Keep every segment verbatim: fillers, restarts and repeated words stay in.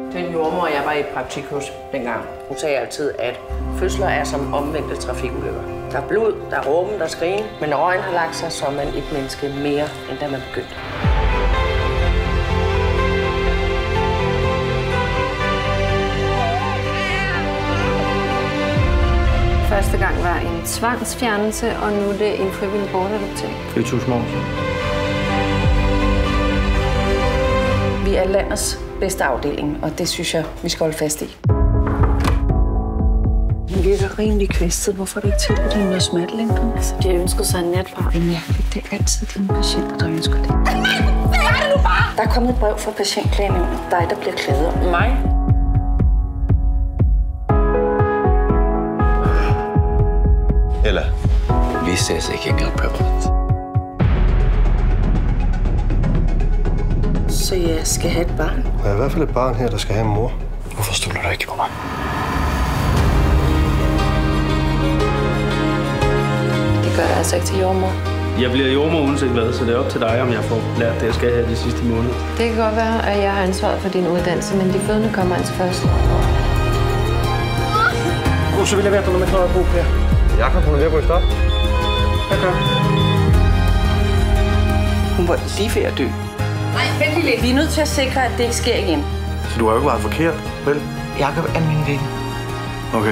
Den jordmor, jeg var i praktik hos dengang, hun sagde altid, at fødsler er som omvendte trafikulykker. Der er blod, der er råben, der er skrigen, men når røgen har lagt sig, så er man et menneske mere, end da man begyndte. Første gang var en tvangsfjernelse, og nu er det en frivillig bortadoptering. Fødselsmorgen. Vi er landets bedste afdeling, og det synes jeg, vi skal holde fast i. Hun virker rimelig kvæstet. Hvorfor er det ikke tilbudt hende noget smerteling? Altså, de har ønsket sig en natpleje. Det er mærkeligt. Det er altid dine patienter, der ønsker det. Hvad er det nu bare? Der er kommet et brev fra patientklagenævnet. Dig, der bliver klaget om. Mig? Eller, vi ses ikke engang privat. Så jeg skal have et barn? Der er i hvert fald et barn her, der skal have en mor. Hvorfor stoler du ikke på mig? Det gør jeg altså ikke til jordmor. Jeg bliver jordmor uanset hvad, så det er op til dig, om jeg får lært det, jeg skal have de sidste måneder. Det kan godt være, at jeg har ansvaret for din uddannelse, men de fødende kommer altså først. Og så vil jeg veta om jag klarar på det. Jakob, hun er ved at gå i stop. Hvad gør? Hun var lige ved at dø. Nej, vent lige lidt. Vi er nødt til at sikre, at det ikke sker igen. Så du har jo ikke været forkert, vel? Jakob er min ven. Okay.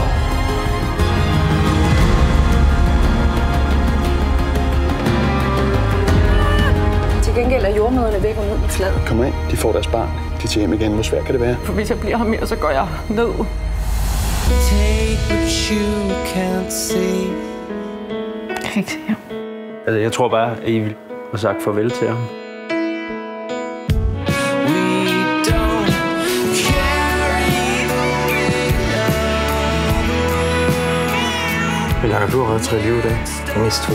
Til gengæld er jordmøderne væk og ned med flad. Kom ind, de får deres barn. De tager hjem igen. Hvor svært kan det være? For hvis jeg bliver her mere, så går jeg ned. Take what you can't see. Jeg kan ikke se ham. Altså, jeg tror bare, at I har sagt farvel til ham. Men Jakob, du har reddet tre liv i dag. Jeg mist to.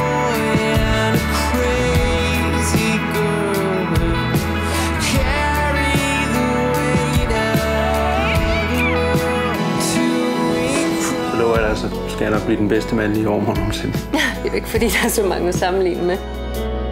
Så lover jeg dig, så skal jeg nok blive den bedste mand i jordmor nogensinde. Det er jo ikke, fordi der er så mange at sammenligne med.